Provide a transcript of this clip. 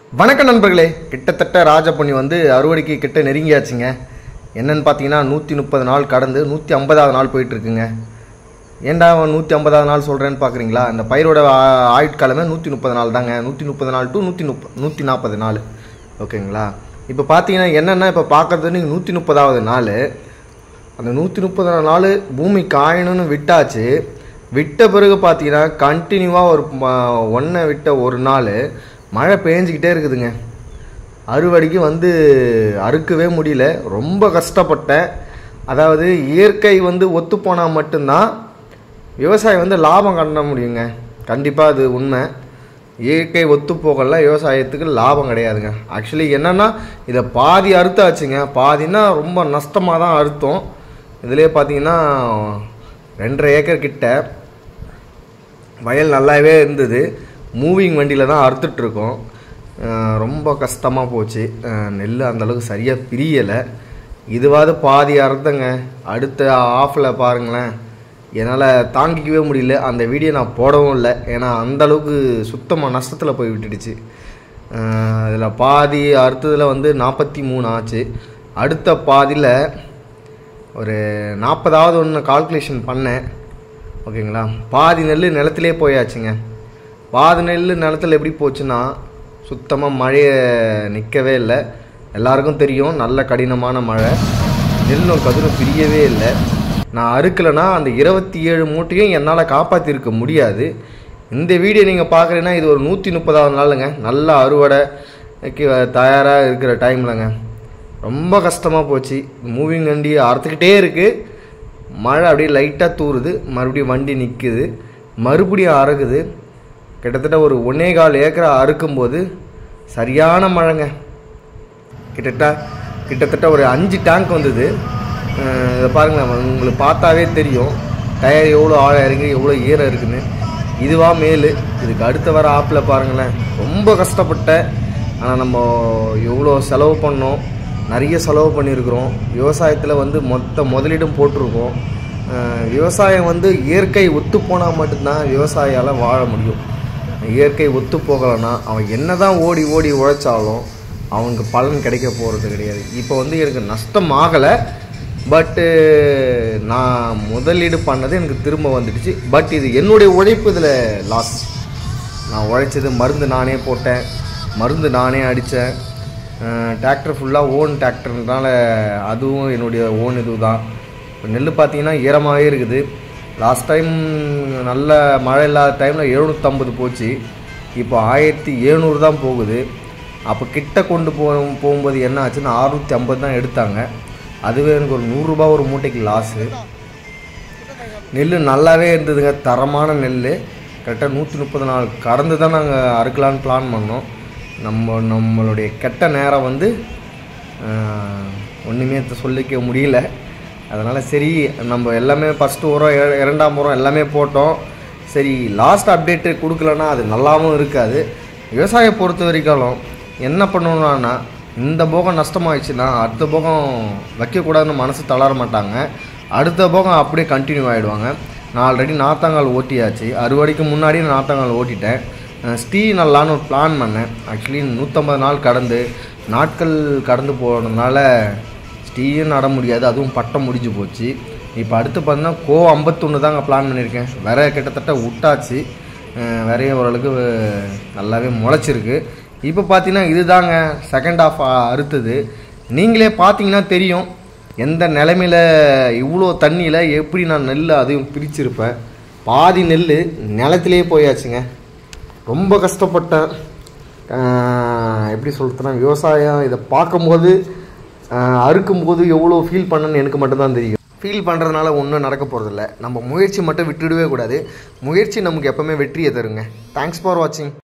வணக்கம் நண்பர்களே, கிட்டத்தட்ட ராஜபொன்னி வந்து அறுவடைக்கு கிட்ட நெருங்கியாச்சுங்க. என்னன்னு பார்த்தீங்கன்னா 130 நாள் கடந்து 150வது நாள் போயிட்டுருக்குங்க. ஏன்டா 150வது நாள் சொல்கிறேன்னு பார்க்குறீங்களா? இந்த பயிரோட ஆயுட்காலமே 130 நாள் தாங்க. 130 நாள் டு 140 நாள். ஓகேங்களா? இப்போ பார்த்தீங்கன்னா என்னென்னா, இப்போ பார்க்குறது நீங்கள் 130வது நாள். அந்த 130 நாள் பூமி காயணும்னு விட்டாச்சு. விட்ட பிறகு பார்த்தீங்கன்னா கண்டினியூவாக ஒரு ஒன்றை விட்ட ஒரு நாள் மழை பெஞ்சிக்கிட்டே இருக்குதுங்க. அறுவடைக்கு வந்து அறுக்கவே முடியல, ரொம்ப கஷ்டப்பட்டேன். அதாவது இயற்கை வந்து ஒத்துப்போனால் மட்டும்தான் விவசாயம் வந்து லாபம் காண முடியுங்க. கண்டிப்பாக அது உண்மை. இயற்கை ஒத்து போகல விவசாயத்துக்கு லாபம் கிடையாதுங்க. ஆக்சுவலி என்னென்னா, இதை பாதி அறுத்தாச்சுங்க. பாதின்னா ரொம்ப நஷ்டமாக தான் அறுத்தோம். இதிலே பார்த்தீங்கன்னா 2.5 ஏக்கர் கிட்ட வயல் நல்லாவே இருந்தது. மூவிங் வண்டியில் தான் அறுத்துட்ருக்கோம். ரொம்ப கஷ்டமாக போச்சு. நெல் அந்தளவுக்கு சரியாக பிரியலை. இதுவாது பாதி அறுத்தங்க. அடுத்த ஆஃபில் பாருங்களேன், என்னால் தாங்கிக்கவே முடியல. அந்த வீடியோ நான் போடவும் இல்லை, ஏன்னா அந்தளவுக்கு சுத்தமாக நஷ்டத்தில் போய் விட்டுடுச்சு. இதில் பாதி அறுத்ததில் வந்து 43 ஆச்சு. அடுத்த பாதியில் ஒரு 40வது ஒன்று கால்குலேஷன் பண்ணேன். ஓகேங்களா? பாதி நெல் நிலத்திலே போயாச்சுங்க. பாதி நெல் நிலத்தில் எப்படி போச்சுன்னா, சுத்தமாக மழையை நிற்கவே இல்லை. எல்லாருக்கும் தெரியும், நல்ல கடினமான மழை. நெல்லும் கதிரும் பிரியவே இல்லை. நான் அறுக்கலைன்னா அந்த 27 மூட்டையும் என்னால் காப்பாற்றிருக்க முடியாது. இந்த வீடியோ நீங்கள் பார்க்குறீங்கன்னா இது ஒரு 130வது நாளுங்க. நல்ல அறுவடைக்கு தயாராக இருக்கிற டைம்லங்க. ரொம்ப கஷ்டமாக போச்சு. மூவிங் வண்டி அறுத்துக்கிட்டே இருக்குது. மழை அப்படியே லைட்டாக தூறுது, மறுபடியும் வண்டி நிற்குது, மறுபடியும் அறுக்குது. கிட்டத்தட்ட ஒரு 1.25 ஏக்கரை அறுக்கும்போது சரியான மழைங்க. கிட்டத்தட்ட ஒரு 5 டேங்க் வந்தது. இதை பாருங்களேன், உங்களுக்கு பார்த்தாவே தெரியும் டயர் எவ்வளோ ஆழம் இறங்கி எவ்வளோ ஈரம் இருக்குதுன்னு. இதுவா மேல். இதுக்கு அடுத்த வர ஆப்பில் பாருங்களேன். ரொம்ப கஷ்டப்பட்டேன். ஆனால் நம்ம எவ்வளோ செலவு பண்ணோம், நிறைய செலவு பண்ணியிருக்கிறோம். விவசாயத்தில் வந்து முதலீடும் போட்டிருக்கோம். விவசாயம் வந்து இயற்கை ஒத்து போனால் மட்டும்தான் விவசாயியால் வாழ முடியும். இயற்கை ஒத்து போகலைன்னா அவன் என்ன தான் ஓடி ஓடி உழைச்சாலும் அவனுக்கு பலன் கிடைக்க போகிறது கிடையாது. இப்போ வந்து எனக்கு நஷ்டம் ஆகலை, பட்டு நான் முதலீடு பண்ணது எனக்கு திரும்ப வந்துடுச்சு. பட் இது என்னுடைய உழைப்பு இதில் லாஸ். நான் உழைச்சது மருந்து நானே போட்டேன், மருந்து நானே அடித்தேன். டிராக்டர் ஃபுல்லாக ஓன் டிராக்டர்னால அதுவும் என்னுடைய ஓன் இது தான். இப்போ நெல் பார்த்தீங்கன்னா ஈரமாகவே இருக்குது. லாஸ்ட் டைம் நல்ல மழை இல்லாத டைமில் 750 போச்சு. இப்போ 1700 தான் போகுது. அப்போ கிட்ட கொண்டு போகும்போது என்ன ஆச்சுன்னா 650 தான் எடுத்தாங்க. அதுவே எனக்கு ஒரு 100 ரூபா ஒரு மூட்டைக்கு லாஸு. நெல் நல்லாவே இருந்ததுங்க, தரமான நெல். கரெக்டாக 130 நாள் கடந்து தான் நாங்கள் அறுக்கலான்னு பிளான் பண்ணோம். நம்மளுடைய கெட்ட நேரம் வந்து ஒன்றுமே சொல்லிக்க முடியல. அதனால் சரி, நம்ம எல்லாமே ஃபஸ்ட்டு உரம் 2ஆம் உரம் எல்லாமே போட்டோம். சரி, லாஸ்ட் அப்டேட்டு கொடுக்கலன்னா அது நல்லாவும் இருக்காது. விவசாயம் பொறுத்த வரைக்கும் என்ன பண்ணணுன்னா, இந்த போகம் நஷ்டமாகிடுச்சுன்னா அடுத்த போகம் வைக்கக்கூடாதுன்னு மனசு தளர மாட்டாங்க. அடுத்த போகம் அப்படியே கண்டினியூ ஆகிடுவாங்க. நான் ஆல்ரெடி நாற்றாங்கால் ஓட்டியாச்சு. அறுவடைக்கு முன்னாடி நான் நாற்றாங்கால் ஓட்டிட்டேன். ஸ்டீ நல்லான்னு ஒரு பிளான் பண்ணேன். ஆக்சுவலி 150 நாள் நாட்கள் கடந்து போனதுனால ஸ்டீயும் நட முடியாது, அதுவும் பட்டம் முடிஞ்சு போச்சு. இப்போ அடுத்து பார்த்தீங்கன்னா 51 தாங்க பிளான் பண்ணியிருக்கேன். வேற கிட்டத்தட்ட விட்டாச்சு. வேறையும் ஓரளவுக்கு நல்லாவே முளைச்சிருக்கு. இப்போ பார்த்தீங்கன்னா இதுதாங்க செகண்ட் ஆஃப் அறுத்தது. நீங்களே பார்த்தீங்கன்னா தெரியும் எந்த நிலைமையில் இவ்வளோ தண்ணியில் எப்படி நான் நெல் அதையும் பிரிச்சிருப்பேன். பாதி நெல் நிலத்திலே போயாச்சுங்க. ரொம்ப கஷ்டப்பட்டேன். எப்படி சொல்கிறதுனா, விவசாயம் இதை பார்க்கும்போது அறுக்கும்போது எவ்வளோ ஃபீல் பண்ணணுன்னு எனக்கு மட்டும்தான் தெரியும். ஃபீல் பண்ணுறதுனால ஒன்றும் நடக்க போகிறதில்ல. நம்ம முயற்சி மட்டும் விட்டுடவே கூடாது. முயற்சி நமக்கு எப்போவுமே வெற்றியை தருங்க. தேங்க்ஸ் ஃபார் வாட்சிங்.